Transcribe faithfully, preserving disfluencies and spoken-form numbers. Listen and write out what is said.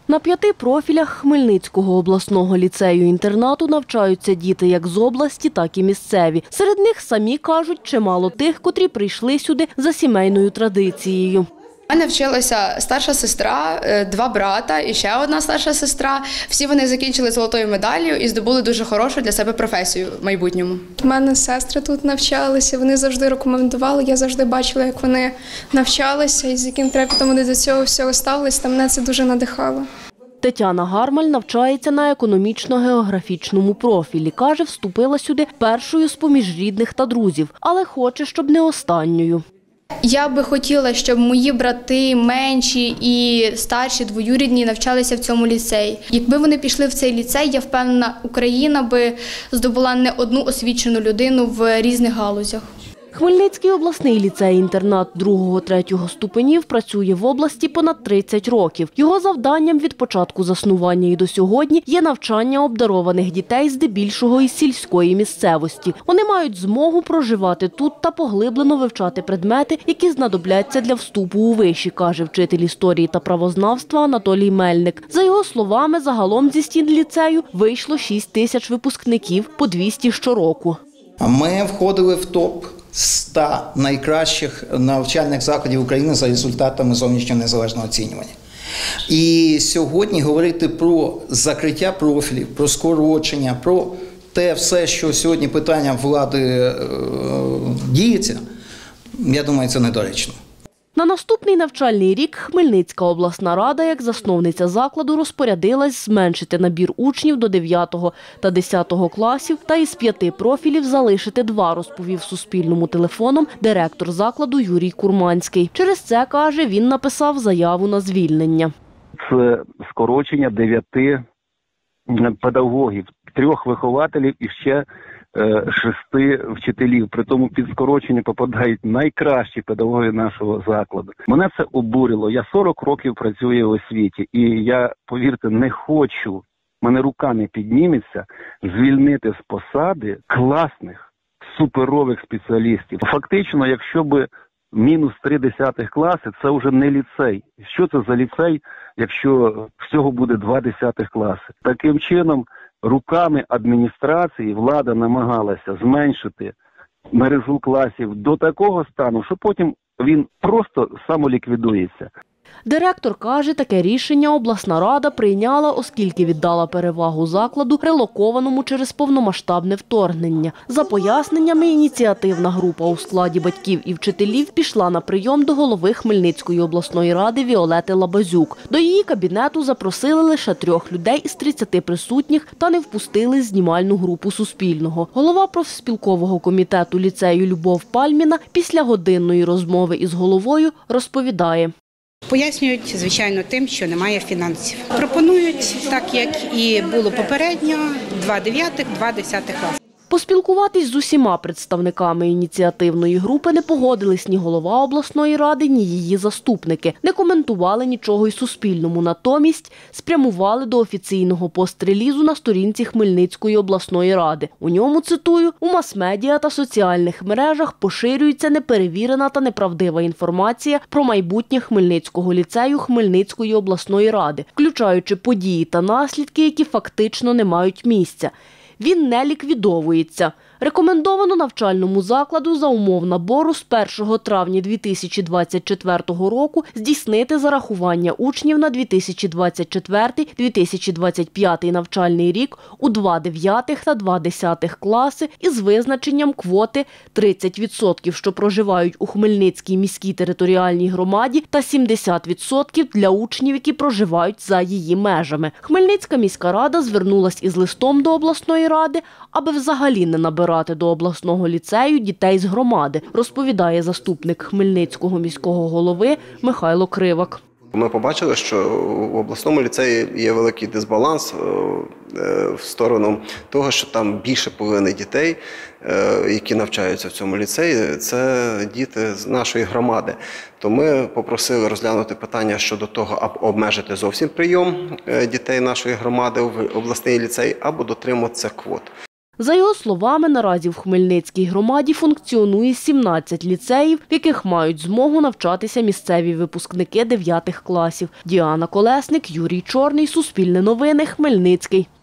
На п'яти профілях Хмельницького обласного ліцею-інтернату навчаються діти як з області, так і місцеві. Серед них, самі кажуть, чимало тих, котрі прийшли сюди за сімейною традицією. У мене вчилася старша сестра, два брата і ще одна старша сестра. Всі вони закінчили золотою медаллю і здобули дуже хорошу для себе професію в майбутньому. У мене сестри тут навчалися, вони завжди рекомендували, я завжди бачила, як вони навчалися і з яким трепетом вони до цього всього ставились, та мене це дуже надихало. Тетяна Гармаль навчається на економічно-географічному профілі. Каже, вступила сюди першою з-поміж рідних та друзів, але хоче, щоб не останньою. Я би хотіла, щоб мої брати менші і старші, двоюрідні навчалися в цьому ліцеї. Якби вони пішли в цей ліцей, я впевнена, Україна би здобула не одну освічену людину в різних галузях. Хмельницький обласний ліцей-інтернат другого-третього ступенів працює в області понад тридцять років. Його завданням від початку заснування і до сьогодні є навчання обдарованих дітей здебільшого із сільської місцевості. Вони мають змогу проживати тут та поглиблено вивчати предмети, які знадобляться для вступу у виші, каже вчитель історії та правознавства Анатолій Мельник. За його словами, загалом зі стін ліцею вийшло шість тисяч випускників, по двісті щороку. Ми входили в топ ста найкращих навчальних закладів України за результатами зовнішнього незалежного оцінювання. І сьогодні говорити про закриття профілів, про скорочення, про те все, що сьогодні питання влади е, діється, я думаю, це недоречно. На наступний навчальний рік Хмельницька обласна рада, як засновниця закладу, розпорядилась зменшити набір учнів до дев'ятого та десятого класів та із п'яти профілів залишити два, розповів Суспільному телефоном директор закладу Юрій Курманський. Через це, каже, він написав заяву на звільнення. Це скорочення дев'яти педагогів, трьох вихователів і ще шести вчителів. При тому під скорочення попадають найкращі педагоги нашого закладу. Мене це обурило. Я сорок років працюю в освіті. І я, повірте, не хочу, мене рука не підніметься, звільнити з посади класних, суперових спеціалістів. Фактично, якщо би мінус три десятих класи, це вже не ліцей. Що це за ліцей, якщо всього буде два десятих класи? Таким чином, руками адміністрації влада намагалася зменшити мережу класів до такого стану, що потім він просто самоліквідується. Директор каже, таке рішення обласна рада прийняла, оскільки віддала перевагу закладу, релокованому через повномасштабне вторгнення. За поясненнями, ініціативна група у складі батьків і вчителів пішла на прийом до голови Хмельницької обласної ради Віолети Лабазюк. До її кабінету запросили лише трьох людей із тридцяти присутніх та не впустили знімальну групу Суспільного. Голова профспілкового комітету ліцею Любов Пальміна після годинної розмови із головою розповідає. Пояснюють, звичайно, тим, що немає фінансів. Пропонують, так як і було попередньо, два дев'ятих, два десятих класів. Поспілкуватись з усіма представниками ініціативної групи не погодились ні голова обласної ради, ні її заступники. Не коментували нічого й Суспільному. Натомість спрямували до офіційного пост-релізу на сторінці Хмельницької обласної ради. У ньому, цитую, у мас-медіа та соціальних мережах поширюється неперевірена та неправдива інформація про майбутнє Хмельницького ліцею Хмельницької обласної ради, включаючи події та наслідки, які фактично не мають місця. Він не ліквідовується. Рекомендовано навчальному закладу за умов набору з першого травня дві тисячі двадцять четвертого року здійснити зарахування учнів на дві тисячі двадцять четвертий - дві тисячі двадцять п'ятий навчальний рік у два дев'ятих та два десятих класи із визначенням квоти тридцять відсотків, що проживають у Хмельницькій міській територіальній громаді, та сімдесят відсотків для учнів, які проживають за її межами. Хмельницька міська рада звернулась із листом до обласної ради, аби взагалі не набирати до обласного ліцею дітей з громади, розповідає заступник Хмельницького міського голови Михайло Кривак. Ми побачили, що в обласному ліцеї є великий дисбаланс в сторону того, що там більше половини дітей, які навчаються в цьому ліцеї, це діти з нашої громади. То ми попросили розглянути питання щодо того, або обмежити зовсім прийом дітей нашої громади в обласний ліцей, або дотримуватися квот. За його словами, наразі в Хмельницькій громаді функціонує сімнадцять ліцеїв, в яких мають змогу навчатися місцеві випускники дев'ятих класів. Діана Колесник, Юрій Чорний, Суспільне новини, Хмельницький.